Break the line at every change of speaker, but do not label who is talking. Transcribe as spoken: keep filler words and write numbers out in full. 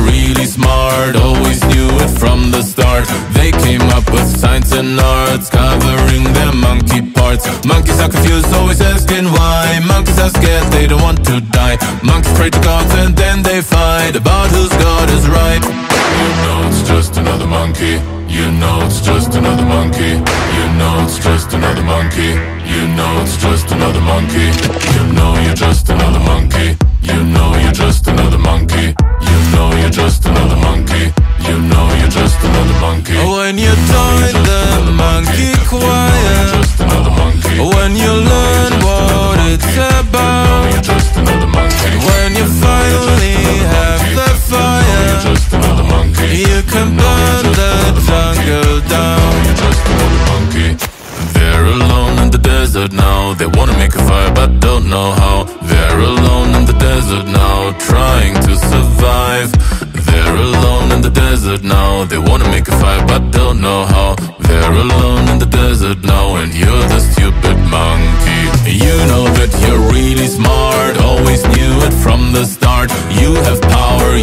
really smart, always knew it from the start. They came up with science and arts, covering their monkey parts. Monkeys are confused, always asking why. Monkeys are scared, they don't want to die. Monkeys pray to gods and then they fight about whose god is right. You know it's just another monkey. You know it's just another monkey. You know it's just another monkey. You know it's just another monkey. You know you're just another monkey. You know you're just another monkey. You know you're just another monkey. You know you're just another monkey.
When you join the monkey choir, when you learn what it's about, when you finally have the fire, you can burn the jungle down.
They're alone in the desert now. They wanna make a fire but don't know how. They're alone in the desert now, trying to survive. They're alone in the desert now. They wanna make a fire but don't know how. They're alone in the desert now, and you're the stupid monkey. You know that you're really smart, always knew it from the start. You have power,